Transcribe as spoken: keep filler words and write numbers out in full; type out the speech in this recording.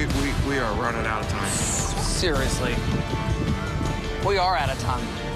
we, we are running out of time. Seriously. We are out of time.